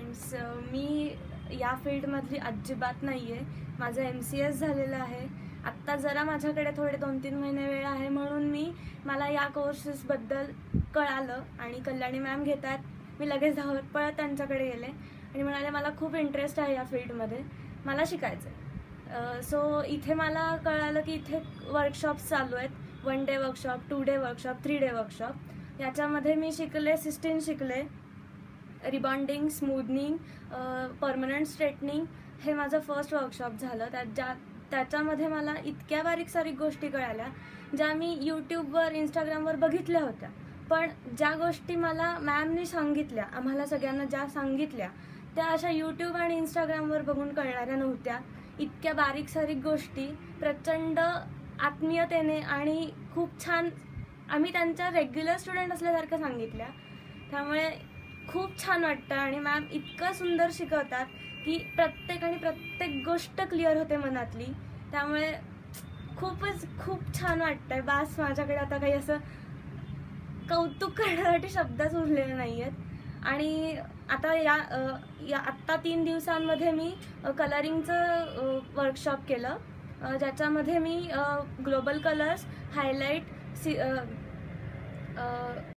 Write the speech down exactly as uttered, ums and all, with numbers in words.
स मी या फील्डमधली अजिबात नाही आहे. माझं एम सी एस झालेलं आहे. आत्ता जरा माझ्याकडे थोडे दोन तीन महिने वेळ आहे, म्हणून मी मला या कोर्सेसबद्दल कळालं आणि कल्याणी मॅम घेत आहेत. मी लगेच धावत पळत त्यांच्याकडे गेले आणि म्हणाले मला खूप इंटरेस्ट आहे या फील्डमध्ये, मला शिकायचं आहे. सो इथे मला कळालं की इथे वर्कशॉप्स चालू आहेत. One day workshop, two day workshop, three day workshop. याच्यामध्ये मी शिकले सिस्टीन शिकले, रिबॉन्डिंग, स्मूदनिंग, परमनंट स्ट्रेटनिंग. हे माझं फर्स्ट वर्कशॉप झालं. त्यात ज्या त्याच्यामध्ये मला इतक्या बारीक सारीक गोष्टी कळाल्या ज्या मी यूट्यूबवर, इंस्टाग्रामवर बघितल्या होत्या, पण ज्या गोष्टी मला मॅमनी सांगितल्या, आम्हाला सगळ्यांना ज्या सांगितल्या, त्या अशा यूट्यूब आणि इंस्टाग्रामवर बघून कळणाऱ्या नव्हत्या. इतक्या बारीक सारीक गोष्टी प्रचंड आत्मीयतेने आणि खूप छान आम्ही त्यांच्या रेग्युलर स्टुडंट असल्यासारखं सांगितल्या. त्यामुळे खूप छान वाटतं आणि मॅम इतकं सुंदर शिकवतात की प्रत्येक आणि प्रत्येक गोष्ट क्लिअर होते मनातली. त्यामुळे खूपच खूप छान वाटतंय. बास, माझ्याकडे आता काही असं कौतुक करण्यासाठी शब्दच उरलेले नाही आहेत. आणि आता या या आत्ता तीन दिवसांमध्ये मी कलरिंगचं वर्कशॉप केलं, ज्याच्यामध्ये मी ग्लोबल कलर्स, हायलाईट, सी